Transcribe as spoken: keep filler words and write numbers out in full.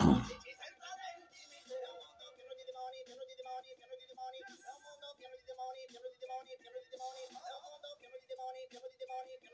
Sì, sì, senza limiti. È un mondo pieno di demoni, pieno di demoni, pieno di demoni. È un mondo pieno di demoni, pieno di demoni, pieno di demoni. È un mondo pieno di demoni, pieno di demoni, pieno